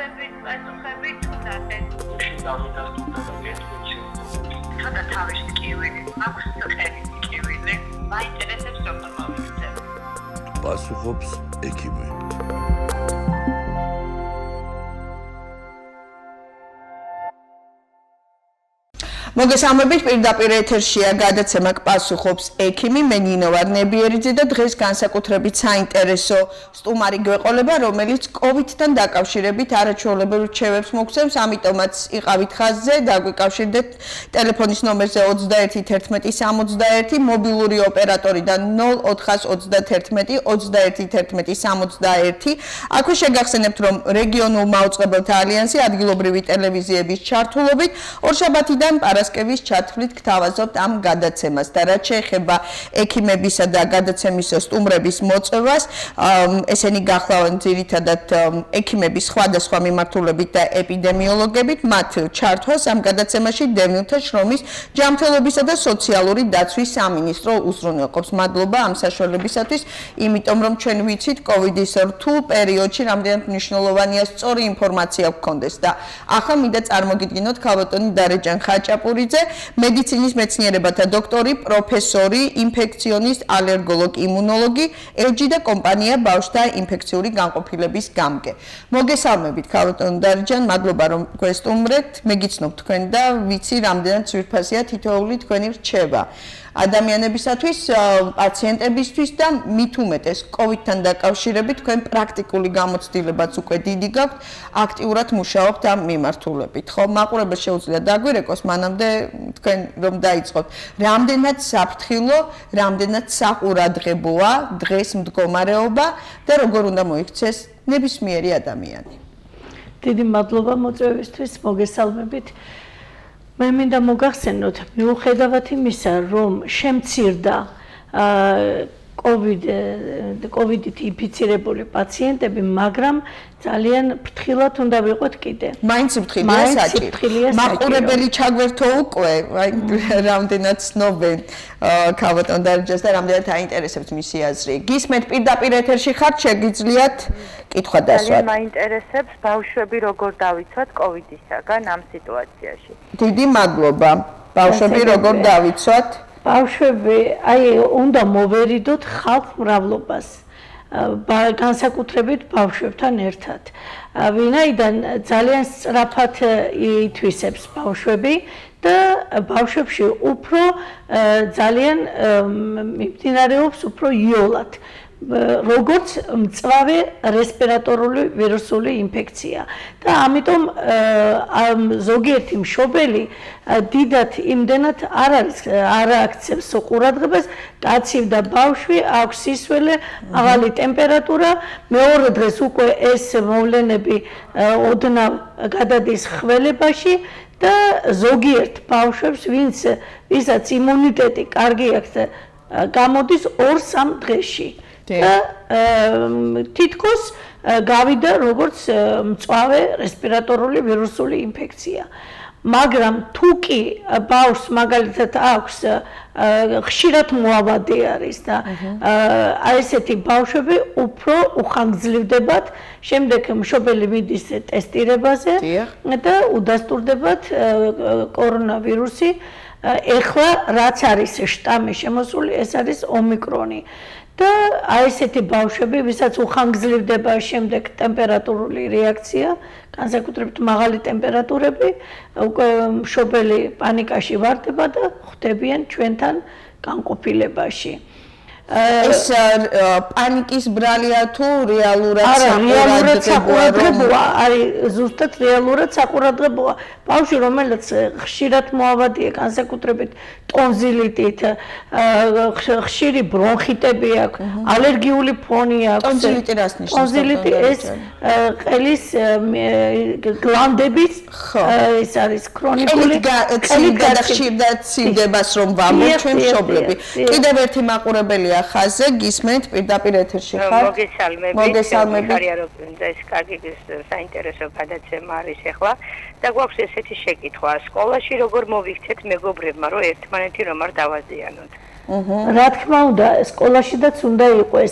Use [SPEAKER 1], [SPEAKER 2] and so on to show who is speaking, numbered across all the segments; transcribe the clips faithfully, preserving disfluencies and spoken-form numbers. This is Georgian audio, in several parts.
[SPEAKER 1] პასუხები, პასუხები თუ ნახეთ. ცოტა თავის კივილი, აქვს წელის კივილი. მაინტერესებს რომ მოვიქცევ.
[SPEAKER 2] პასუხობს ექიმი.
[SPEAKER 3] მოგესალმებით, პირდაპირ ეთერშია გადაცემა პასუხობს ექიმი, მე ნინო ვარ ნებიერიძე და დღეს განსაკუთრებით საინტერესო სტუმარი გვეყოლება, რომელიც კოვიდთან დაკავშირებით არაჩვეულებრივ რჩევებს მოგცემს, ამიტომაც იყავით ხაზზე, დაგვიკავშირდეთ ტელეფონის ნომერზე ოცდაერთი თერთმეტი სამოცდაერთი, მობილური ოპერატორიდან ნულ ოთხას ოცდათერთმეტი ოცდაერთი თერთმეტი სამოცდაერთი. აქვე შეგახსენებთ, რომ რეგიონულ მაუწყებელთა ალიანსი ადგილობრივი ტელევიზიების ჩართულობით ორშაბათიდან პარასკევის ჩათვლით გთავაზობთ ამ გადაცემას და რაც შეეხება ექიმებისა და გადაცემის სტუმრების მოწვევას, ესენი გახლავენ ძირითადად ექიმების სხვადასხვა მიმართულებით და ეპიდემიოლოგებით, მათ ჩართვას ამ გადაცემაში დევნილთა შრომის ჯანმრთელობისა და სოციალური დაცვის სამინისტრო უზრუნველყოფს. მადლობა ამ საშუალებისათვის, იმიტომ რომ ჩვენ ვიცით კოვიდის რთულ პერიოდში რამდენად მნიშვნელოვანია სწორი ინფორმაცია გქონდეს და ახლა მინდა წარმოგიდგინოთ ქალბატონი დარეჯან ხაჭაპურიძე, მედიცინის მეცნიერებათა დოქტორი, პროფესორი, ინფექციონისტ, ალერგოლოგ, იმუნოლოგი, ელ ჯი და კომპანია ბავშვთა ინფექციური განყოფილების გამგე. მოგესალმებით ქალბატონი დარეჯან, მადლობა რომ გვესტუმრეთ, მეგიცნობ თქვენ და ვიცი რამდენად ძვირფასია თითოეული თქვენი რჩევა. ადამიანებისათვის, პაციენტებისთვის და მით უმეტეს კოვიდთან დაკავშირებით თქვენ პრაქტიკული გამოცდილებაც უკვე დიდი გაქვთ, აქტიურად მუშაობთ ამ მიმართულებით. ხო, მაყურებელს შეუძლია დაგვირეკოს, მანამდე თქვენ რომ დაიწყოთ. რამდენად საფრთხილო, რამდენად საყურადღებოა დღეს მდგომარეობა და როგორ უნდა მოიქცეს ნებისმიერი ადამიანი.
[SPEAKER 4] დიდი მადლობა მოწვევისთვის, მოგესალმებით. მე მინდა მოგახსენოთ, მიუხედავად იმისა, რომ შემცირდა კოვიდით ინფიცირებული პაციენტები, მაგრამ ძალიან ფრთხილად უნდა ვიყოთ კიდე.
[SPEAKER 3] მაინც ფრთხილია საჭირო. მაყურებელი ჩაგვერთო უკვე, აი რამდენად ცნობენ ქალბატონ დარეჯანს და რამდენად აინტერესებს მისი აზრი. გისმენთ პირდაპირ ეთერში ხართ, შეგიძლიათ კითხვა დასვათ.
[SPEAKER 1] ძალიან მაინტერესებს ბავშვები როგორ დავიცვათ კოვიდისაგან ამ სიტუაციაში.
[SPEAKER 3] დიდი მადლობა. ბავშვები როგორ დავიცვათ?
[SPEAKER 4] ბავშვები, აი, უნდა მოვერიდოთ ხალხმრავლობას, განსაკუთრებით ბავშვებთან ერთად. ვინაიდან ძალიან სწრაფად ითვისებს ბავშვები და ბავშვებში უფრო ძალიან მიმდინარეობს უფრო იოლად. როგორც მწვავე რესპირატორული ვირუსული ინფექცია და ამიტომ ზოგიერთი მშობელი დიდად იმდენად არ არის არ აქცევს ყურადღებას, კაცი და ბავშვი აქვს სისველე, მაღალი ტემპერატურა, მეორე დღეს უკვე ეს მოვლენები ოდნავ გადადის ხველებაში და ზოგიერთ ბავშვებს, ვინც ვისაც იმუნიტეტი კარგი აქვს, გამოდის ორ-სამ დღეში. და თითქოს გავიდა როგორც მწვავე რესპირატორული ვირუსული ინფექცია. მაგრამ თუ კი ბავშვს მაგალითად აქვს ხშირად მოავადი არის და აი ესეთი ბავშვები უფრო უხანგრძლივდებათ, შემდეგ მშობელი მიდის ტესტირებაზე და udasturdebat კორონავირუსი. ეხლა რაც არის შტამი შემოსული, ეს არის ომიკრონი. და აი ესეთი ბავშვები, ვისაც უხანგრძლივდება შემდეგ ტემპერატურული რეაქცია, განსაკუთრებით მაღალი ტემპერატურები, უკვე მშობელი პანიკაში ვარდება და ხვდებიან ჩვენთან განყოფილებაში.
[SPEAKER 3] ეს პანიკის ბრალია თუ რეალურად
[SPEAKER 4] საყურადღებოა? არის ზუსტად რეალურად საყურადღებოა. ბავშვი, რომელიც ხშირად მოავადია, განსაკუთრებით ტონზილიტით, ხშირი ბრონხიტები აქვს, ალერგიული ფონი აქვს.
[SPEAKER 3] ტონზილიტი რას ნიშნავს?
[SPEAKER 4] ტონზილიტი ეს ყელის გლანდების ეს არის ქრონიკული
[SPEAKER 3] ყელი გადახშირდა ცივდებას რომ ვამბობ ჩვენ მშობლები. კიდევ ერთი მაყურებელია ხაზზე, გისმენთ პირდაპირ ეთერში ხართ.
[SPEAKER 1] მოგესალმებით.
[SPEAKER 3] მოგესალმებით.
[SPEAKER 1] ეს კარგი საინტერესო გადაცემა არის ახლა და გვაქვს ესეთი შეკითხვა, სკოლაში როგორ მოვიქცეთ მეგობრებმა, რომ ერთმანეთი რომ არ დავაზიანოთ.
[SPEAKER 4] რა თქმა უნდა, სკოლაშიდაც უნდა იყოს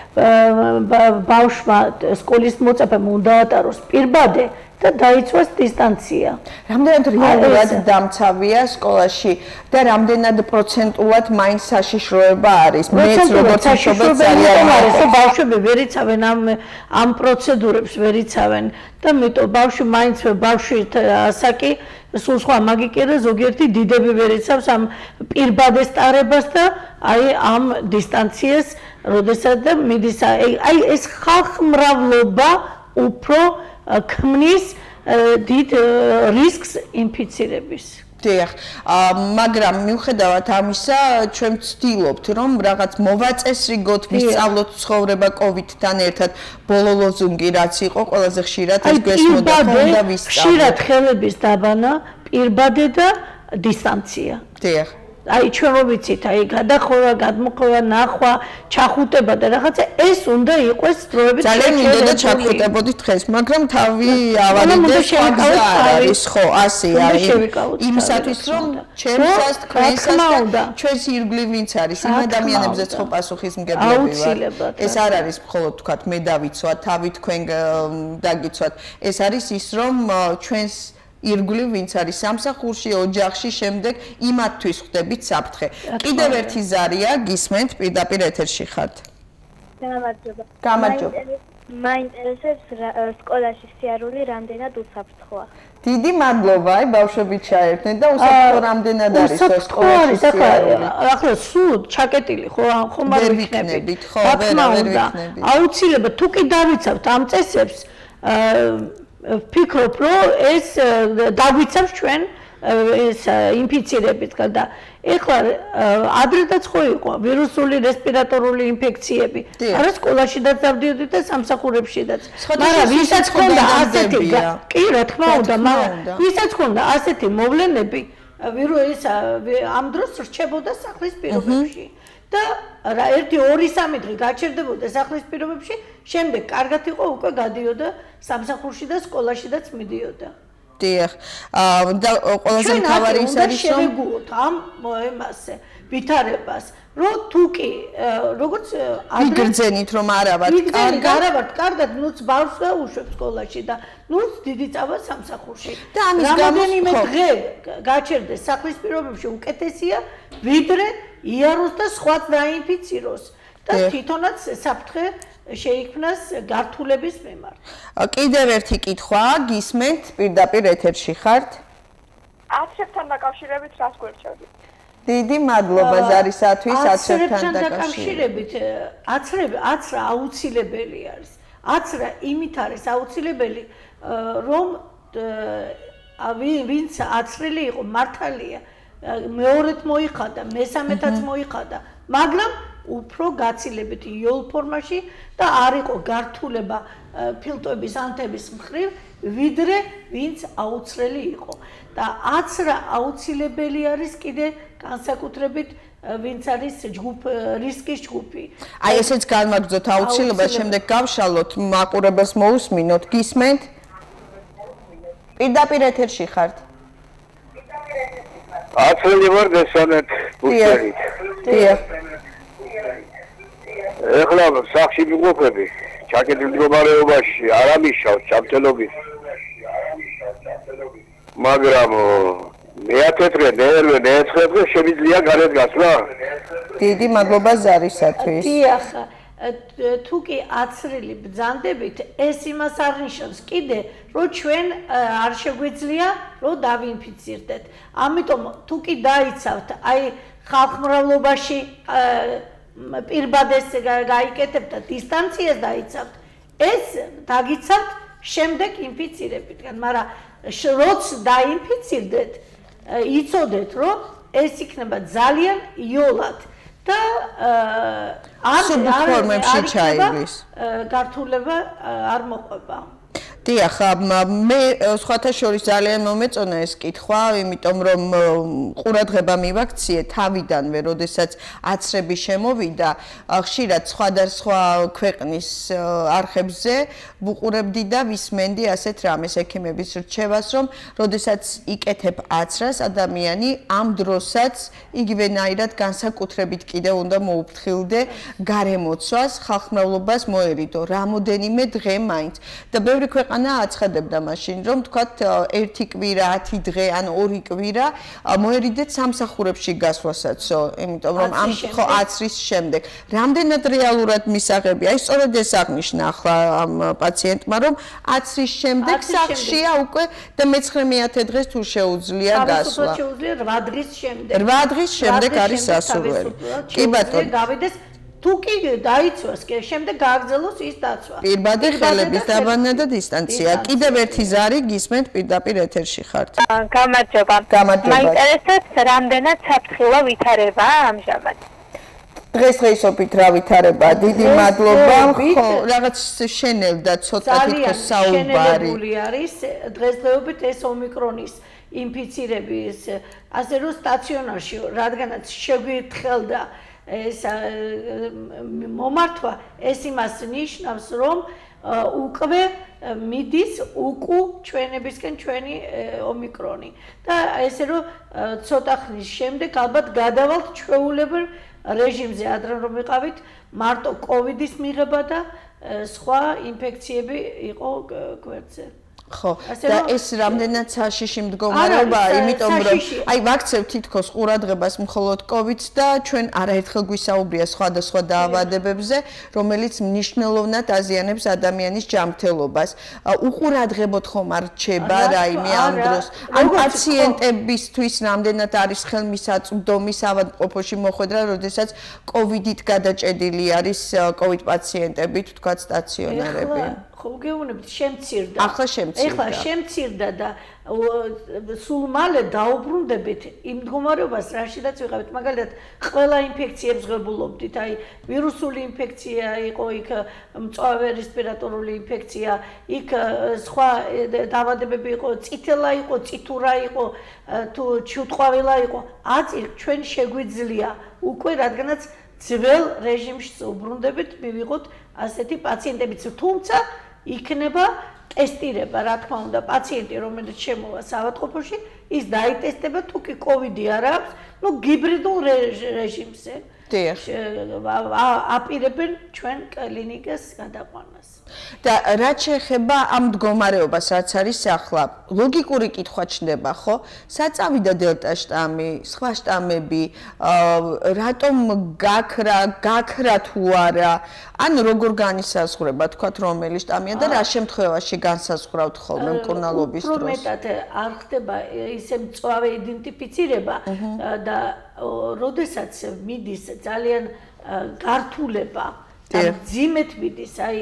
[SPEAKER 4] ბავშვმა სკოლის მოწაფემ უნდა ატაროს პირბადე და დაიცვას დისტანცია.
[SPEAKER 3] რამდენად რეალურად დამცავია სკოლაში და რამდენად პროცენტულად მაინც საშიშროება არის? მეც როგორც მშობელი ძალიან
[SPEAKER 4] არის, რომ ბავშვები ვერ იცავენ ამ ამ პროცედურებს ვერ იცავენ და მეტო ბავშვი მაინც ბავშვი ასაკი სულ სხვა მაგიკერა ზოგიერთი დიდები ვერ იცავს ამ პირბადეს ტარებას და აი ამ დისტანციას, როდესაც და მიდის აი ეს ხალხმრავლობა უფრო ქმნის დიდ რისკს ინფიცირების.
[SPEAKER 3] დიახ, მაგრამ მიუხედავად ამისა, ჩვენ ვცდილობთ, რომ რაღაც მოვაწესრიგოთ, ვისწავლოთ ცხოვრება კოვიდთან ერთად. ბოლო ლოზუნგი რაც იყო, ყველაზე ხშირად ეს გვესმოდა ხომ და ვისწავლოთ.
[SPEAKER 4] ხშირად ხელების დაბანა, პირბადე და დისტანცია.
[SPEAKER 3] დიახ.
[SPEAKER 4] აი ჩვენ რო ვიცით, აი გადახოვა, გადმოხოვა, ნახვა, ჩახუტება და რაღაცა ეს უნდა იყოს დროებით.
[SPEAKER 3] ძალიან მინდოდა ჩახუტებოდით დღეს, მაგრამ თავი ავარიდე შევიკავოთ არის, ხო, ასე არის. იმისათვის რომ ჩემსას, თქვენსას და ჩვენს ირგვლივ ვინც არის, იმ ადამიანებზეც ხო პასუხისმგებლები ვარ. ეს არ არის მხოლოდ თქვათ მე დავიცვათ, თავი თქვენ დაგიცვათ. ეს არის ის რომ ჩვენს ირგვლივ ვინც არის სამსახურში, ოჯახში, შემდეგ იმათთვის ხვდებით საფრთხე. კიდევ ერთი ზარია, გისმენთ, პირდაპირ ეთერში ხართ.
[SPEAKER 5] გამარჯობა.
[SPEAKER 3] გამარჯობა.
[SPEAKER 5] მაინტერესებს სკოლაში სიარული რამდენად უსაფრთხოა?
[SPEAKER 3] დიდი მადლობა, აი ბავშვები ჩაერთნენ და უსაფრთხო რამდენად არის სკოლაში სიარული?
[SPEAKER 4] ახლა სულ ჩაკეტილი ხო ხომ არ ვიქნებით,
[SPEAKER 3] ხო, ვერ ვერ ვიქნებით.
[SPEAKER 4] აუცილებლად თუ კი დავიცავთ ამ წესებს ვფიქრობ, რომ ეს დაგვიცავს ჩვენ ეს ინფიცირებისგან და ეხლა ადრედაც ხო იყო ვირუსული რესპირატორული ინფექციები. არა სკოლაშიდაც დავდიოდით და სამსახურებშიდაც. მაგრამ ვისაც ჰქონდა ასეთი, კი რა თქმა უნდა, მაგრამ ვისაც ჰქონდა ასეთი მოვლენები, ვირუსი ამ დროს რჩებოდა სახლის პირობებში. და რა ერთი ორი სამი დღე გაჩერდებოდა სახლის პირობებში, შემდეგ კარგად იყო უკვე გადიოდა სამსახურში და სკოლაშიდაც მიდიოდა.
[SPEAKER 3] დიახ. და ყველაზე მთავარი ის არის რომ
[SPEAKER 4] შევეგუოთ ამ ემასე ვითარებას, რომ თუ კი როგორც
[SPEAKER 3] ვიგრძენით რომ არა ვარ
[SPEAKER 4] კარგად, არა ვარ კარგად, ნუც ბავშვს უშვებ სკოლაში და ნუც დიდი წავა სამსახურში.
[SPEAKER 3] და ამის გამო
[SPEAKER 4] რამდენიმე დღე გაჩერდეს სახლის პირობებში უკეთესია, ვიდრე იაროს და სხვაც დაინფიციროს და თვითონაც საფრთხე შეიქმნას გართულების მიმართ.
[SPEAKER 3] კიდევ ერთი კითხვა, გისმენთ, პირდაპირ ეთერში ხართ?
[SPEAKER 5] აცრებთან დაკავშირებით რას გვერდჩევდით?
[SPEAKER 3] დიდი მადლობა ზარისათვის აცრებთან
[SPEAKER 4] დაკავშირებით. აცრება, აცრა აუცილებელი არის. აცრა იმით არის აუცილებელი, რომ ვინც აცრილი იყო მართალია მეორედ მოიხადა, მესამედაც მოიხადა, მაგრამ უფრო გაცილებით იოლ ფორმაში და არ იყო გართულება ფილტვების ანთების მხრივ, ვიდრე ვინც აუცრელი იყო. და აცრა აუცილებელი არის კიდე განსაკუთრებით ვინც არის ჯგუფ რისკის ჯგუფი.
[SPEAKER 3] აი ესეც განმაგრძოთ აუცილებლად, შემდეგ გავშალოთ, მაყურებელს მოусმინოთ, გისმენთ? პირდაპირ ეთერში ხართ?
[SPEAKER 6] აცრელი ვარ დასვანეთ ბუშერით.
[SPEAKER 3] დიახ.
[SPEAKER 6] ეხლა სახში ვიყოფები, ჩაკეტილ მდგომარეობაში, არ ამიშავ ჩამწელობით. მაგრამ მეათე დღე, მეერვე, მეეცხრე დღე შემიძლია გარეთ გასვლა?
[SPEAKER 3] დიდი მადლობა ზარისათვის.
[SPEAKER 4] დიახ, თუ კი აცრილი ბრძანდებით, ეს იმას არ ნიშნავს კიდე, რომ ჩვენ არ შეგვიძლია, რომ დავინფიცირდეთ. ამიტომ თუ კი დაიცავთ, აი ხალხმრავლობაში პირბადეს გაიკეთებთ და დისტანციას დაიცავთ, ეს დაგიცავთ შემდეგ ინფიცირებიდან, მაგრამ როც დაინფიცირდეთ, იცოდეთ, რომ ეს იქნება ძალიან იოლად და არ
[SPEAKER 3] ფორმებში ჩაივლის.
[SPEAKER 4] გართულება არ მოყვება.
[SPEAKER 3] დიახ, მე სხვათა შორის ძალიან მომეწონა ეს კითხვა, იმიტომ რომ ყურადღება მივაქციე თავიდანვე, როდესაც აცრები შემოვიდა, ხშირად სხვადასხვა ქვეყნის არხებზე ვუყურებდი და ვისმენდი ასეთ რამეს ექიმების რჩევას, რომ როდესაც იკეთებ აცრას ადამიანი ამ დროსაც იგივენაირად განსაკუთრებით კიდე უნდა მოუფრთხილდე გარემოცვას, ხალხმრავლობას მოერიდო რამოდენიმე დღე მაინც და ბევრი ქვეყანა აცხადებდა მაშინ, რომ თქვათ ერთი კვირა, ათი დღე ან ორი კვირა მოერიდეთ სამსახურებში გასვლასაც, იმიტომ რომ ამ ხო აცრის შემდეგ. რამდენად რეალურად მისაღებია? აი სწორედ ეს აღნიშნა ახლა ამ პაციენტმა, რომ აცრის შემდეგ სახლშია უკვე და მეცხრე მეათე დღეს თუ შეუძლია გასვლა.
[SPEAKER 4] შეუძლია რვა დღის შემდეგ.
[SPEAKER 3] რვა დღის შემდეგ არის სასურველი. კი ბატონო.
[SPEAKER 4] გავიდეს თუ კი დაიცვას, კი შემდეგ გააგრძელოს ის დაცვა.
[SPEAKER 3] პირბადე ხელების დაბანა და დისტანცია. კიდევ ერთი ზარი გისმენთ პირდაპირ ეთერში ხართ.
[SPEAKER 5] გამარჯობა.
[SPEAKER 3] გამარჯობა.
[SPEAKER 5] მაინტერესებს რამდენად საფრთხილო ვითარებაა ამჟამად?
[SPEAKER 3] დღესდღეობით რა ვითარება? დიდი მადლობა. ხო, რაღაც შენელდა ცოტა თითქოს საუბარი.
[SPEAKER 4] შენელებული არის დღესდღეობით ეს ომიკრონის ინფიცირების, ასე რომ სტაციონარში, რადგანაც შეგვითხელდა ეს მომართვა, ეს იმას ნიშნავს, რომ უკვე მიდის უკუ ჩვენებისკენ ჩვენი ომიკრონი და ესე რომ ცოტა ხნის შემდეგ ალბათ გადავალთ ჩვეულებრივ რეჟიმზე, ადრე რომ ვიყავით მარტო კოვიდის მიღება და სხვა ინფექციები იყო გვერდზე.
[SPEAKER 3] ხო, და ეს რამდენად საშიში მდგომარეობაა, იმიტომ რომ აი ვაქცევ თითქოს ყურადღებას მხოლოდ კოვიდს და ჩვენ არაერთხელ გვისაუბრია სხვადასხვა დაავადებებზე, რომელიც მნიშვნელოვნად აზიანებს ადამიანის ჯანმრთელობას. უყურადღებოდ ხომ არ რჩება რაიმე ამ დროს? ან პაციენტებისთვის რამდენად არის ხელმისაწვდომი ავადმყოფოში მოხვედრა, როდესაც კოვიდით გადაჭედილი არის კოვიდ პაციენტები, თქვათ სტაციონარები.
[SPEAKER 4] ხო, გეუბნებით, შემცირდა.
[SPEAKER 3] ახლა შემცირდა.
[SPEAKER 4] ეხლა შემცირდა და სულ მალე დაუბრუნდებით იმ მდგომარეობას, რაშიდაც ვიყავით. მაგალითად, ყველა ინფექციებს ღებულობდით. აი, ვირუსული ინფექცია იყო, იქ მწვავე რესპირატორული ინფექცია, იქ სხვა დაავადებები იყო, წითელა იყო, წითურა იყო, თუ ჩუტყვავილა იყო. აწი ჩვენ შეგვიძლია უკვე, რადგანაც ძველ რეჟიმში უბრუნდებით, მივიღოთ ასეთი პაციენტებიც, თუმცა იქნება ტესტირება, რა თქმა უნდა, პაციენტი, რომელიც შემოვა ავადმყოფოში, ის დაიტესტება, თუ კი კოვიდი არ აქვს, ну გიბრიდულ რეჟიმზე.
[SPEAKER 3] დიახ.
[SPEAKER 4] აპირებენ ჩვენ კლინიკას გადაყვანას.
[SPEAKER 3] და რაც შეეხება ამ მდგომარეობას, რაც არის ახლა, ლოგიკური კითხვა ჩნდება, ხო? საწავიდა დელტა შტამი, სხვა შტამები, რატომ გაქრა, გაქრა თუ არა? ან როგორ განისაზღვრება, თქვათ, რომელი შტამია და რა შემთხვევაში განსაზღვრავთ ხოლმე მკურნალობის დროს?
[SPEAKER 4] უფრო მეტად არ ხდება ისე მწვავე იდენტიფიცირება და როდესაც მიდის ძალიან გართულება და ძიმეთ მიდის, აი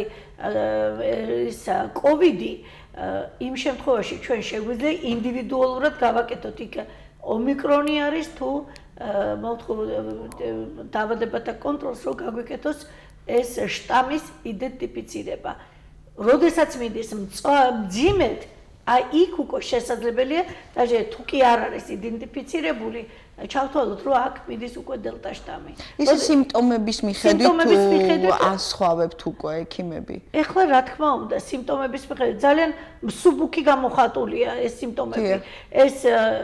[SPEAKER 4] ეს კოვიდი, იმ შემთხვევაში ჩვენ შეგვიძლია ინდივიდუალურად გავაკეთოთ, იქ ომიკრონი არის თუ მოვთხოვ დაავადებათა კონტროლს, რომ გაგვიკეთოს ეს შტამის იდენტიფიცირება. როდესაც მიდის მძიმედ, აი იქ უკვე შესაძლებელია, даже თუ კი არ არის იდენტიფიცირებული, ჩავთვალოთ, რომ აქ მიდის უკვე დელტა შტამი.
[SPEAKER 3] ის სიმპტომების მიხედვით თუ ასხვავებთ უკვე ექიმები?
[SPEAKER 4] ეხლა რა თქმა უნდა, სიმპტომების მიხედვით ძალიან მსუბუქი გამოხატულია ეს სიმპტომები. ეს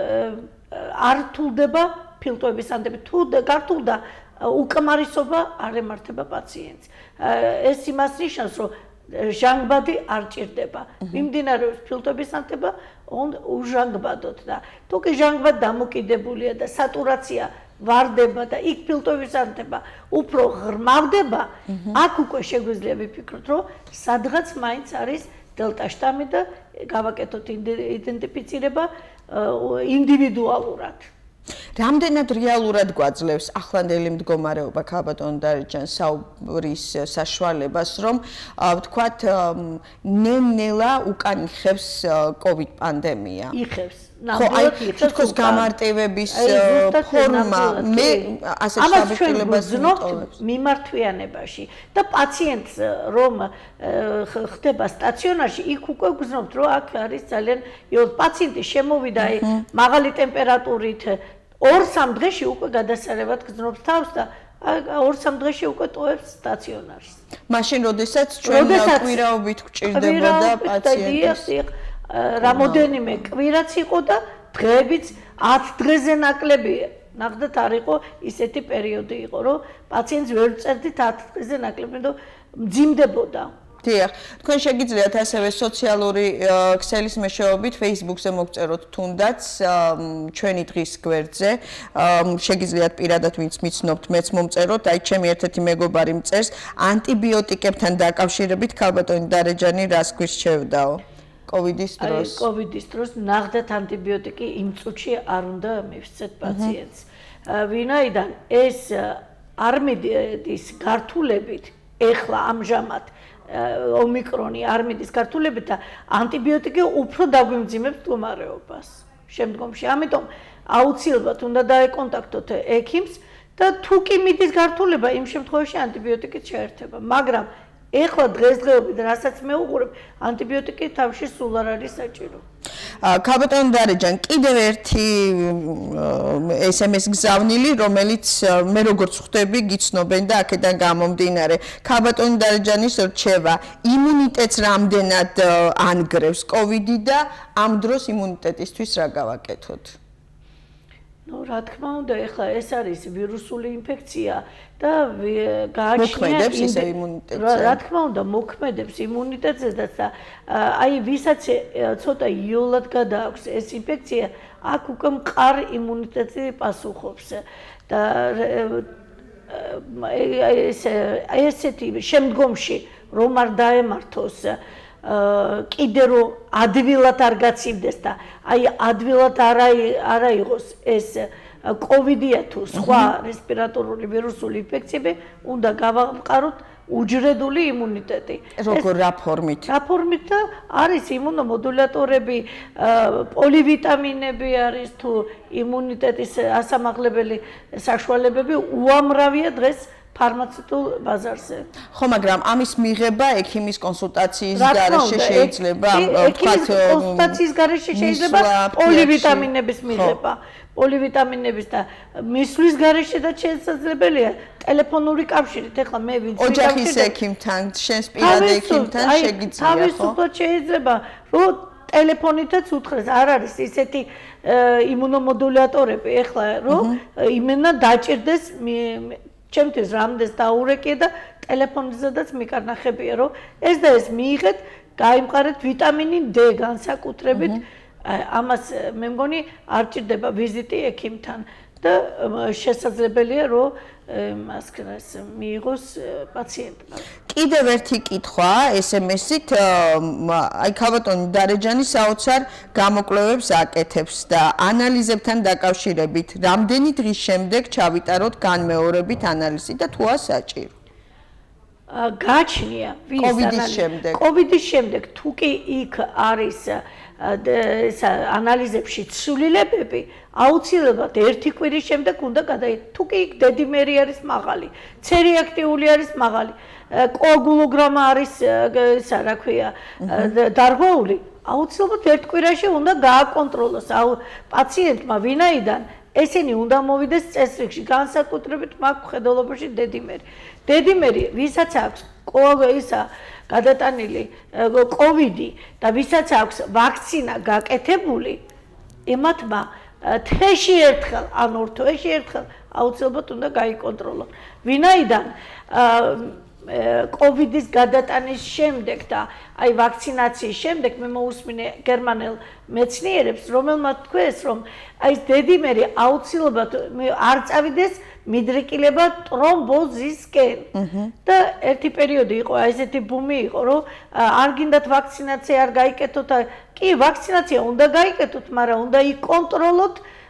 [SPEAKER 4] არ რთულდება ფილტვების ანდებით, თუ გართულდა უკმარისობა არ ემართება პაციენტს. ეს იმას ნიშნავს, რომ ჟანგბადი არ ჭირდება. მიმდინარეობს ფილტვების ანთება, უჟანგბადოთ და თუ კი ჟანგბად დამოკიდებულია და სატურაცია ვარდება და იქ ფილტვების ანთება უფრო ღრმავდება, აქ უკვე შეგვიძლია ვიფიქროთ, რომ სადღაც მაინც არის დელტა შტამი და გავაკეთოთ იდენტიფიცირება ინდივიდუალურად.
[SPEAKER 3] რამდენად რეალურად გვაძლევს ახლანდელი მდგომარეობა ქალბატონ დარეჯან საუბრის საშუალებას, რომ ვთქვათ, ნელ-ნელა უკან იხევს COVID პანდემია?
[SPEAKER 4] იხევს.
[SPEAKER 3] ხო, აი, თითქოს გამარტივების ფორმა მე ასე შაბეჭდილებას მიტოვებს
[SPEAKER 4] მიმართვიანებაში და პაციენტს რომ ხდება სტაციონარში, იქ უკვე გრძნობთ, რომ აქ არის ძალიან იოლ პაციენტი შემოვიდა აი მაღალი ტემპერატურით ორ-სამ დღეში უკვე გადასარევად გრძნობს თავს და ორ-სამ დღეში უკვე ტოვებს სტაციონარში.
[SPEAKER 3] მაშინ როდესაც ჩვენ კვირაობით გვჭირდებოდა პაციენტის
[SPEAKER 4] რამოდენიმე კვირაც იყო და დღეებიც ათ დღეზე ნაკლები ნახდათ არ იყო ისეთი პერიოდი იყო რომ პაციენტს ვერ წერდით ათ დღეზე ნაკლები და მძიმდებოდა.
[SPEAKER 3] დიახ, თქვენ შეგიძლიათ ასევე სოციალური ქსელის მეშვეობით Facebook-ზე მოგწეროთ თუნდაც ჩვენი დღის გვერდზე. შეგიძლიათ პირადად ვინც მიცნობთ, მეც მომწეროთ. აი ჩემი ერთ-ერთი მეგობარი მწერს ანტიბიოტიკებთან დაკავშირებით ქალბატონი დარეჯანი რას გვირჩევდაო? COVID-ის დროს.
[SPEAKER 4] COVID-ის დროს ნახდათ ანტიბიოტიკი იმ წუთში არ უნდა მივსცეთ პაციენტს. ვინაიდან ეს არმიდის გართულებით ეხლა ამჟამად ომიკრონი არმიდის გართულებით და ანტიბიოტიკი უფრო დაგვიმძიმებს მდგომარეობას შემდგომში. ამიტომ აუცილებლად უნდა დაეკონტაქტოთ ექიმს და თუ კი მიდის გართულება, იმ შემთხვევაში ანტიბიოტიკით შეერთება. მაგრამ ეხლა დღესდღეობით რასაც მე უყურებ, ანტიბიოტიკი თავში სულ არ არის საჭირო.
[SPEAKER 3] ქალბატონ დარეჯან, კიდევ ერთი ეს em es გზავნილი, რომელიც მე როგორც ხვდები, გიცნობენ და აქედან გამომდინარე. ქალბატონ დარეჯანის რჩევა, იმუნიტეტს რამდენად ანგრევს COVID-ი და ამ დროს იმუნიტეტისთვის რა გავაკეთოთ?
[SPEAKER 4] ნუ რა თქმა უნდა, ეხლა ეს არის ვირუსული ინფექცია და გააჩნია იმუნიტეტზე. რა თქმა უნდა, მოქმედებს იმუნიტეტზე და აი ვისაც ცოტა იოლად გადააქვს ეს ინფექცია, აქ უკვე მყარ იმუნიტეტი პასუხობს და ეს ესეთი შემდგომში რომ არ დაემართოს კიდე რომ ადვილად არ გაცივდეს და აი ადვილად არ აიღოს ეს COVID-ია თუ სხვა რესპირატორული ვირუსული ინფექციები, უნდა გავამყაროთ უჯრედული იმუნიტეტი.
[SPEAKER 3] როგორ რა ფორმით?
[SPEAKER 4] რა ფორმით და არის იმუნომოდულატორები, პოლივიტამინები არის თუ იმუნიტეტის ასამაღლებელი საშუალებები უამრავია დღეს ფარმაცევტულ ბაზარზე.
[SPEAKER 3] ხო, მაგრამ ამის მიღება ექიმის კონსულტაციის გარეშე შეიძლება,
[SPEAKER 4] ვთქვათ, კონსულტაციის გარეშე შეიძლება პოლივიტამინების მიღება. პოლივიტამინების და მისვლის გარეშედაც შესაძლებელია ტელეფონური კავშირით. ეხლა მე ვინც
[SPEAKER 3] ოჯახის ექიმთან, შენს პირად ექიმთან შეგიძლია, ხო?
[SPEAKER 4] თავისუფლად შეიძლება, რომ ტელეფონითაც უთხრეს, არ არის ისეთი იმუნომოდულატორები ეხლა, რომ იმენა დაჭირდეს ჩემთვის რამდენს დაურეკე და ტელეფონიზედაც მიკარნახებია, რომ ეს და ეს მიიღეთ, გაიმყარეთ ვიტამინი D განსაკუთრებით. ამას მე მგონი არ ჭირდება ვიზიტი ექიმთან და შესაძლებელია რომ მასკრას მიიღოს პაციენტმა.
[SPEAKER 3] კიდევ ერთი კითხვა ეს em es-ით აი ქალბატონი დარეჯანი საოცარ გამოკვლევებს აკეთებს და ანალიზებთან დაკავშირებით რამდენი დღის შემდეგ ჩავიტაროთ განმეორებით ანალიზი და თუ ასაჭირო?
[SPEAKER 4] გაჩნია ვის
[SPEAKER 3] COVID-ის შემდეგ.
[SPEAKER 4] COVID-ის შემდეგ თუ კი იქ არის ეს ანალიზებში ცვლილებები, აუცილებლად ერთი კვირის შემდეგ უნდა გადაიღოს. თუ კი იქ დედიმერი არის მაღალი, C რეაქტიული არის მაღალი, კოაგულოგრამა არის ისა რა ქვია, დარღვეული, აუცილებლად ერთ კვირაში უნდა გააკონტროლოს პაციენტმა, ვინაიდან ესენი უნდა მოვიდეს წესრიგში, განსაკუთრებით მაგ მხედველობაში დედიმერი. დედიმერი, ვისაც აქვს ისა გადატანილი COVID-ი და ვისაც აქვს ვაქცინა გაკეთებული, ემათმა თვეში ერთხელ ან ორ თვეში ერთხელ აუცილებლად უნდა გაიკონტროლონ. ვინაიდან COVID-ის გადატანის შემდეგ და აი ვაქცინაციის შემდეგ მე მოусმინე გერმანელ მეცნიერებს, რომელმაც თქვეს, რომ აი ეს დედიმერი აუცილებლად არ წავიდეს მიდრეკილება ტრომბოზისკენ. და ერთი პერიოდი იყო, აი ესეთი ბუმი იყო, რომ არ გინდათ ვაქცინაცია არ გაიკეთოთ, კი ვაქცინაცია უნდა გაიკეთოთ, მაგრამ უნდა იკონტროლოთ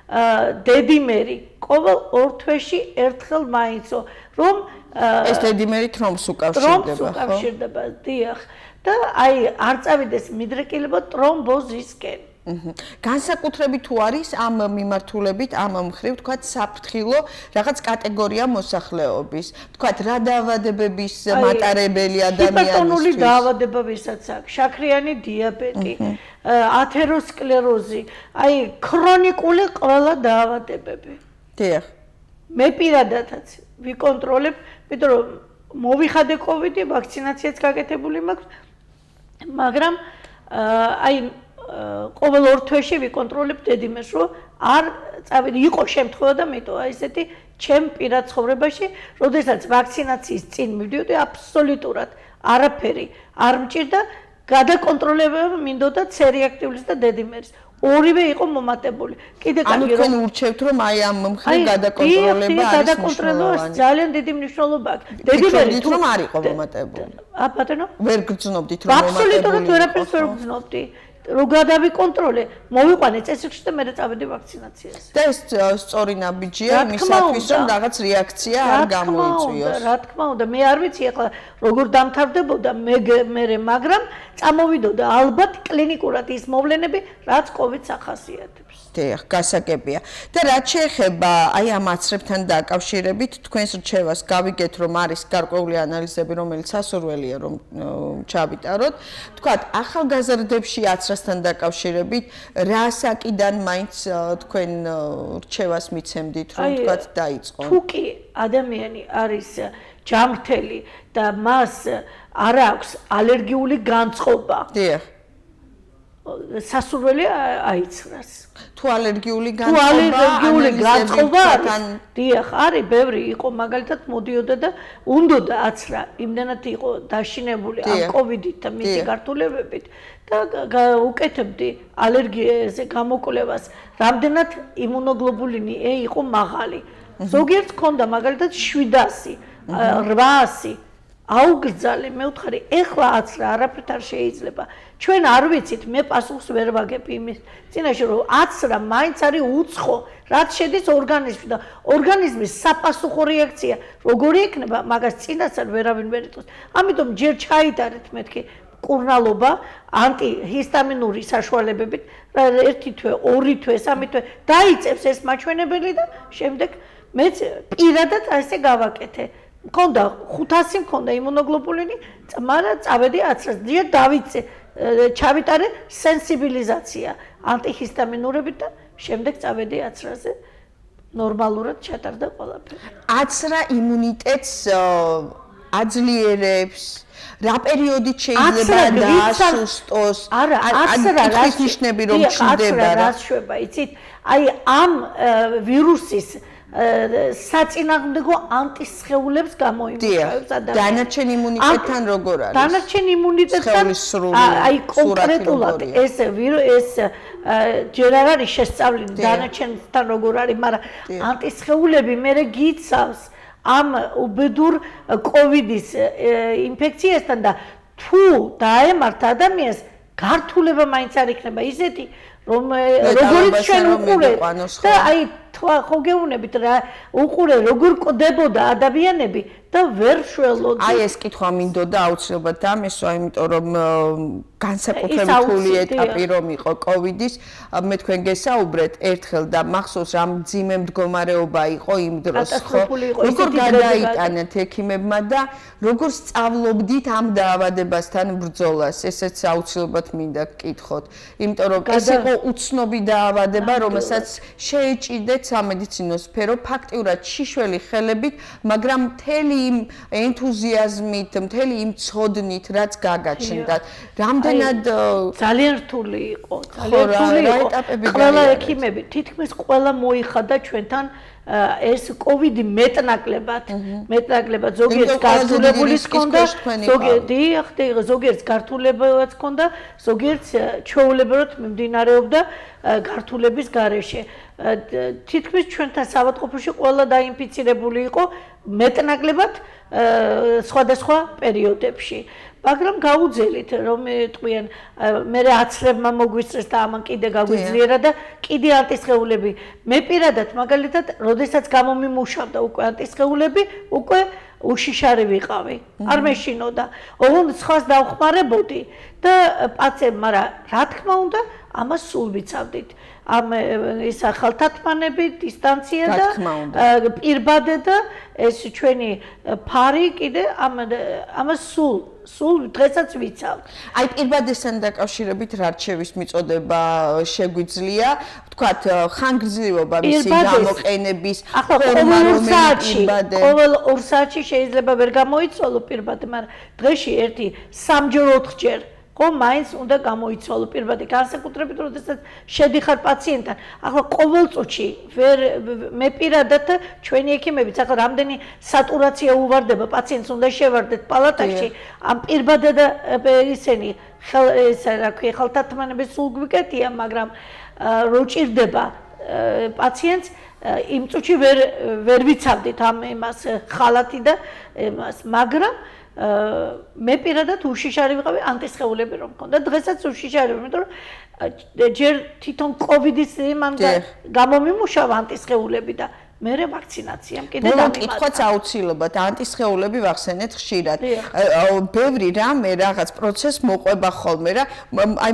[SPEAKER 4] დედიმერი ყოველ ორ თვეში ერთხელ მაინცო რომ
[SPEAKER 3] ეს დედიმერი თრომბს უკავშირდება
[SPEAKER 4] ხო? უკავშირდება, დიახ. და აი არ წავიდეს მიდრეკილება ტრომბოზისკენ.
[SPEAKER 3] განსაკუთრებით თუ არის ამ მიმართულებით ამ მხრივ თქვათ საფრთხილო რაღაც კატეგორია მოსახლეობის თქვათ რა დაავადებების მატარებელი ადამიანისთვის
[SPEAKER 4] ჰიპერტონული დაავადება ვისაც აქვს შაქრიანი დიაბეტი ათეროსკლეროზი აი ქრონიკული ყველა დაავადებები
[SPEAKER 3] დიახ
[SPEAKER 4] მე პირადადაც ვიკონტროლებ იმიტომ რომ მოვიხადე კოვიდი ვაქცინაციაც გაკეთებული მაქვს მაგრამ აი ყოველ ორ თვეში ვიკონტროლებ დედიმერს რომ არ წავიდი იყო შემთხვევა და მეტოა ესეთი ჩემ პირად ცხოვრებაში როდესაც ვაქცინაციის წინ მივდიოდი აბსოლუტურად არაფერი არ მჭირდა გადაკონტროლება მინდოდა ცერეაქტივლის და დედიმერის ორივე იყო მომატებული კიდე
[SPEAKER 3] ანუ თქვენ ურჩევთ რომ აი ამ მხრივ გადაკონტროლება არის
[SPEAKER 4] გადაკონტროლებას ძალიან დიდი მნიშვნელობა აქვს დედიმერი
[SPEAKER 3] თუ რომ არ იყო მომატებული
[SPEAKER 4] ა ბატონო
[SPEAKER 3] ვერ გრძნობდით რომ მომატებული
[SPEAKER 4] აბსოლუტურად ვერაფერს ვერ გრძნობდი რო გადავიკონტროლე, მოვიყვანე წესრიგში და მე წავედი ვაქცინაციას.
[SPEAKER 3] და ეს სწორი ნაბიჯია იმისათვის, რომ რაღაც რეაქცია არ გამოიწვიოს.
[SPEAKER 4] რა თქმა უნდა, მე არ ვიცი ახლა როგორ დამთავრდებოდა მე მე მაგრამ წამოვიდოდა ალბათ კლინიკურად ის მოვლენები, რაც კოვიდს ახასიათებს.
[SPEAKER 3] დიახ, გასაგებია. და რაც შეეხება აი ამ აცრებთან დაკავშირებით, თქვენს რჩევას გავიგეთ, რომ არის გარკვეული ანალიზები, რომელიც სასურველია რომ ჩავიტაროთ. თქვათ, ახალგაზრდებში აცრასთან დაკავშირებით, რა საკიდან მაინც თქვენ რჩევას მიცემდით, რომ თქვათ დაიწყო?
[SPEAKER 4] თუ კი ადამიანი არის ჯანმრთელი და მას არ აქვს ალერგიული განწყობა.
[SPEAKER 3] დიახ.
[SPEAKER 4] სასურველი აიცრას.
[SPEAKER 3] თუ ალერგიული
[SPEAKER 4] განწყობა, თუ ალერგიული განწყობა არის, დიახ, არის, ბევრი იყო, მაგალითად მოდიოდა და უნდოდა აცრა, იმდანაც იყო დაშინებული ამ კოვიდით და მისი გართულებებით და უკეთებდი ალერგიაზე გამოკვლევას, რამდენად იმუნოგლობულინი E იყო მაღალი. ზოგიერთს ჰქონდა მაგალითად შვიდასი, რვაასი აუგრძალე მე ვთხარი ეხლა აცრა არაფრით არ შეიძლება ჩვენ არ ვიცით მე პასუხს ვერ ვაგებ იმის წინაშე რომ აცრა მაინც არის უცხო რაც შედის ორგანიზმში და ორგანიზმის საპასუხო რეაქცია როგორი იქნება მაგას წინასწარ ვერავინ ვერ იტყვის ამიტომ ჯერ ჩაიტარეთ მეთქი კურნალობა ანტიჰისტამინური საშუალებებით ერთი თვე ორი თვე სამი თვე დაიწევს ეს მაჩვენებელი და შემდეგ მეც პირადად ასე გავაკეთე მქონდა ხუთასი მქონდა იმუნოგლობულინი, მაგრამ წავედი აცრას. ჯერ დავიწე, ჩავიტარე სენსიბილიზაცია ანტიჰისტამინურებით და შემდეგ წავედი აცრაზე. ნორმალურად ჩატარდა ყველაფერი.
[SPEAKER 3] აცრა იმუნიტეტს აძლიერებს. რა პერიოდით შეიძლება დაასუსტოს?
[SPEAKER 4] არა, აცრა
[SPEAKER 3] რას ნიშნები რომ ჩნდება?
[SPEAKER 4] რა შვება, იცით? აი ამ ვირუსის საწინააღმდეგო ანტისხეულებს გამოიმუშავებს ადამიანს.
[SPEAKER 3] დანარჩენ იმუნიტეტთან როგორ არის?
[SPEAKER 4] დანარჩენ იმუნიტეტთან აი კონკრეტულად ეს ეს ჯერ არ არის შესწავლილი დანარჩენთან როგორ არის, მაგრამ ანტისხეულები მე გიცავს ამ უბედურ კოვიდის ინფექციასთან და თუ დაემართ ადამიანს გართულება მაინც არ იქნება ისეთი რომ როგორიც ჩვენ უყურეთ და აი ხო გეუბნებით რა უყურე როგორ ყდებოდა ადამიანები და ვერ შველოდა
[SPEAKER 3] აი ეს კითხვა მინდოდა აუცილებლად დამესვა იმიტომ რომ განსაკუთრებით რთული ეტაპი რომ იყო კოვიდის მე თქვენ გესაუბრეთ ერთხელ და მახსოვს რა მძიმე მდგომარეობა იყო იმ დროს ხო როგორ გადაიტანეთ ექიმებმა და როგორ სწავლობდით ამ დაავადებასთან ბრძოლას ესეც აუცილებლად მინდა გკითხოთ იმიტომ რომ ეს იყო უცნობი დაავადება რომელსაც შეეჭიდეთ სამედიცინო სფერო ფაქტიურად შიშველი ხელებით მაგრამ მთელი იმ ენთუზიაზმით, მთელი იმ ცოდნით, რაც გაგაჩნდათ. რამდენად
[SPEAKER 4] ძალიან რთული იყო, ძალიან რთული იყო. ყველა ექიმები, თითქმის ყველა მოიხადა ჩვენთან ეს კოვიდი მეტნაკლებად, მეტნაკლებად ზოგიერთს გართულებული ჰქონდა, ზოგიერთი, ახლა ზოგიერთს გართულებაც ჰქონდა, ზოგიერთს ჩვეულებრივად მიმდინარეობდა გართულების გარეშე. თითქმის ჩვენთან საავადმყოფოში ყველა დაინფიცირებული იყო მეტნაკლებად სხვადასხვა პერიოდებში. მაგრამ გაუძელით რომ ეტყვიან მე აცრებმა მოგვისწრეს და ამან კიდე გაგვიძლიერა და კიდე ანტისხეულები მე პირადად მაგალითად როდესაც გამომიმუშავდა უკვე ანტისხეულები უკვე უშიშარი ვიყავი არ მეშინოდა ოღონდ სხვას დავხმარებოდი და პაციენტ მაგრამ რა თქმა უნდა ამას სულ ვიცავდით ამ ის ახალთათმანები დისტანცია და პირბადე და ეს ჩვენი ფარი კიდე ამ ამას სულ სულ დღესაც ვიცავ.
[SPEAKER 3] აი პირბადესთან დაკავშირებით რა რჩევის მიწოდება შეგვიძლია? ვთქვათ, ხანგრძლივობა მისი გამოყენების ფორმა რომელი პირბადე?
[SPEAKER 4] ყოველ ორ საათში შეიძლება ვერ გამოიცვალო პირბადე, მაგრამ დღეში ერთი სამჯერ ოთხჯერ ყო მაინც უნდა გამოიცვალო პირბადე განსაკუთრებით როდესაც შედიხარ პაციენტთან ახლა ყოველ წუთში ვერ მე პირადად ჩვენი ექიმებიც ახლა რამდენი სატურაცია უვარდება პაციენტს უნდა შევარდეთ პალატაში ამ პირბადე და ისენი ესე რა ქვია ხალთათმანები სულ გვიკეთია მაგრამ რო ჭირდება პაციენტს იმ წუთში ვერ ვერ ვიცავდით ამ იმას ხალათი და იმას მაგრამ მე პირადად უშიშარი ვიყავი ანტისხეულები რომ მქონდა დღესაც უშიშარი ვიყავი იმიტომ რომ ჯერ თვითონ კოვიდის მან გამომიმუშავა ანტისხეულები და მერე ვაქცინაციამ კიდე დამიმატა.
[SPEAKER 3] კითხვაც აუცილებლად ანტისხეულები ვახსენეთ ხშირად. ბევრი რამე რაღაც პროცესს მოყვება ხოლმე რა აი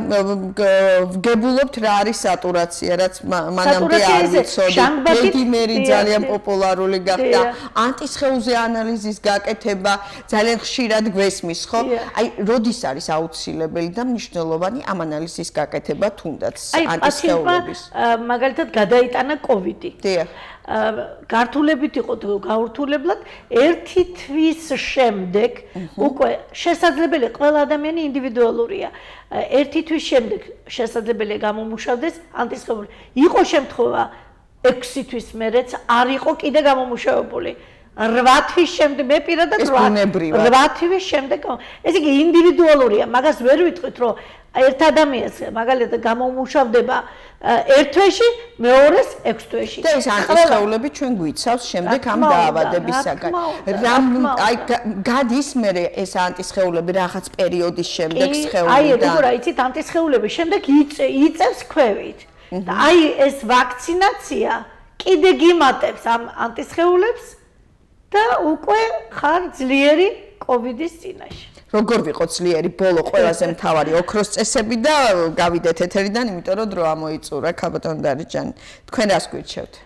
[SPEAKER 3] ვგებულობთ რა არის სატურაცია რაც მანამდე არ ვიცოდი. მედიმერი ძალიან პოპულარული გახდა. ანტისხეულზე ანალიზის გაკეთება ძალიან ხშირად გვესმის ხო? აი როდის არის აუცილებელი და მნიშვნელოვანი ამ ანალიზის გაკეთება თუნდაც ანტისხეულების?
[SPEAKER 4] მაგალითად გადაიტანა კოვიდი.
[SPEAKER 3] დიახ.
[SPEAKER 4] გართულებით იყო გაურთულებლად ერთი თვის შემდეგ უკვე შესაძლებელი ყველა ადამიანი ინდივიდუალურია ერთი თვის შემდეგ შესაძლებელია გამომუშავდეს ანტისხეული იყო შემთხვევა ექვსი თვის მერეც არ იყო კიდე გამომუშავებული რვა თვის შემდეგ მე პირადად რვა თვის შემდეგ ეს იგი ინდივიდუალურია მაგას ვერ ვიტყვით რომ ერთ ადამიანს მაგალითად გამომუშავდება ერთ თვეში, მეორეს ექვს თვეში.
[SPEAKER 3] და ეს ანტისხეულები ჩვენ გვიცავს შემდეგ ამ დაავადებისაგან. რამ აი გადის მე ეს ანტისხეულები რაღაც პერიოდის შემდეგ სხეულიდან.
[SPEAKER 4] აი როგორ იცით ანტისხეულები შემდეგ იწევს ქვევით. და აი ეს ვაქცინაცია კიდე გიმატებს ამ ანტისხეულებს და უკვე ხარ ძლიერი კოვიდის წინაშე.
[SPEAKER 3] როგორ ვიყო ძლიერი ბოლო ყველაზე მთავარი ოქროს წესები და გავიდეთ ეთერიდან, იმიტომ რომ დრო ამოიწურა ქაბატონ დარეჯანი. თქვენ რას გვირჩევთ?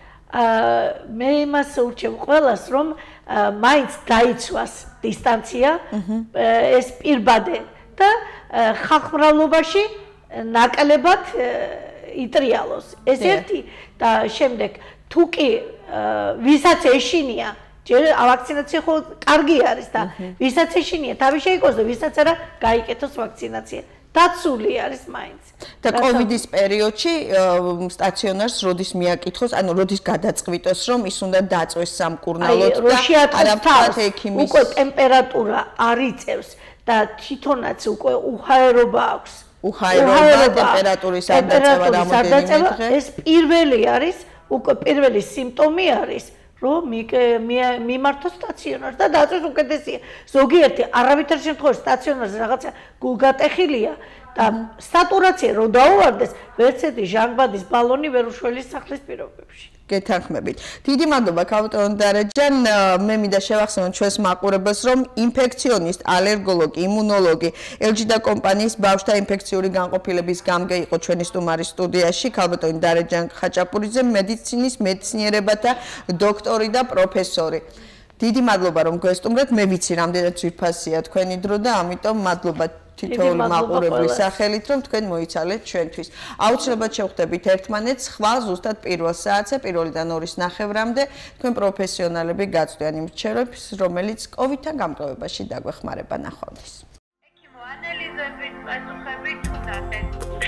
[SPEAKER 4] აა მე იმას ურჩევ ყველას, რომ მაინც დაიცვას დისტანცია, ეს პირბადე და ხალხმრავლობაში ნაკლებად იტრიალოს. ეს ერთი და შემდეგ თუ კი ვისაც ეშინია ჯერ ავაქცინაცია ხო კარგი არის და ვისაც ეშინია თავი შეიკოს და ვისაც არა გაიკეთოს ვაქცინაცია დაცული არის მაინც
[SPEAKER 3] და კოვიდის პერიოდში სტაციონარს როდის მიაკითხოს ანუ როდის გადაწყვიტოს რომ ის უნდა დაწვეს სამკურნალოდ და
[SPEAKER 4] არაფრად ექიმის უკვე ტემპერატურა არ იწევს და თვითონაც უკვე უჰაერობა აქვს
[SPEAKER 3] უჰაერობა ტემპერატურის არ დაწევა რამოდენიმე დღე
[SPEAKER 4] ეს პირველი არის უკვე პირველი სიმპტომი არის რომ მიმართოს სტაციონარს და დაწვეს უკეთესია. ზოგიერთი არავითარ შემთხვევაში სტაციონარზე რაღაცა გულგატეხილია და სატურაცია რო დაუვარდეს, ვერც ერთი ჟანგბადის ბალონი ვერ უშველის სახლის პირობებში.
[SPEAKER 3] გეთანხმებით. დიდი მადლობა ქაბატონ დარეჯან. მე მინდა შევახსენოთ ჩვენს მაყურებელს, რომ ინფექციონისტ, ალერგოლოგი, იმუნოლოგი, ელ ჯი და კომპანიის ბავშვთა ინფექციური განყოფილების გამგე იყო ჩვენი სტუმარი სტუდიაში, ქაბატონ დარეჯან ხაჭაპურიძე, მედიცინის მეცნიერებათა დოქტორი და პროფესორი. დიდი მადლობა რომ გვესტუმრეთ. მე ვიცი რამდენად ძვირფასია თქვენი დრო და ამიტომ მადლობა თითოეული მაყურებლის სახელით რომ თქვენ მოიცალეთ ჩვენთვის. აუცილებლად შევხვდებით ერთმანეთს ხვალ ზუსტად პირველ საათზე, პირველიდან ორის ნახევრამდე თქვენ პროფესიონალები გაწვდიან იმ რჩევებს, რომელიც კოვიდთან გამგროვებაში დაგვეხმარება ნახვამდის.
[SPEAKER 1] ექიმო ანალიზების პასუხები თუნდაც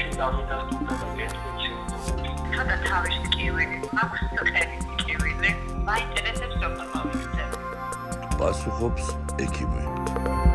[SPEAKER 1] ხოდა თავის კივილი, აქვს სოხელის კივილი, მაინტერესებს როგორ მოვიქცევ.
[SPEAKER 2] პასუხობს ექიმი.